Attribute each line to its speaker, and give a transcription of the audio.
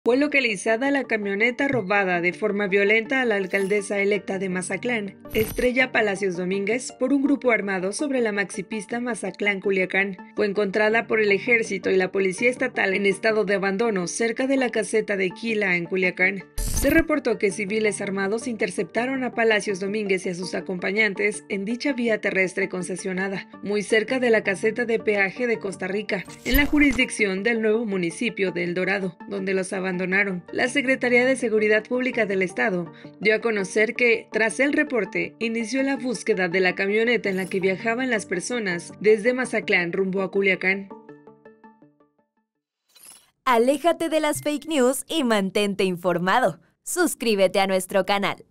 Speaker 1: Fue localizada la camioneta robada de forma violenta a la alcaldesa electa de Mazatlán, Estrella Palacios Domínguez, por un grupo armado sobre la maxipista Mazatlán-Culiacán. Fue encontrada por el ejército y la policía estatal en estado de abandono cerca de la caseta de Quila en Culiacán. Se reportó que civiles armados interceptaron a Palacios Domínguez y a sus acompañantes en dicha vía terrestre concesionada, muy cerca de la caseta de peaje de Costa Rica, en la jurisdicción del nuevo municipio de El Dorado, donde los abandonaron. La Secretaría de Seguridad Pública del Estado dio a conocer que, tras el reporte, inició la búsqueda de la camioneta en la que viajaban las personas desde Mazatlán rumbo a Culiacán.
Speaker 2: Aléjate de las fake news y mantente informado. Suscríbete a nuestro canal.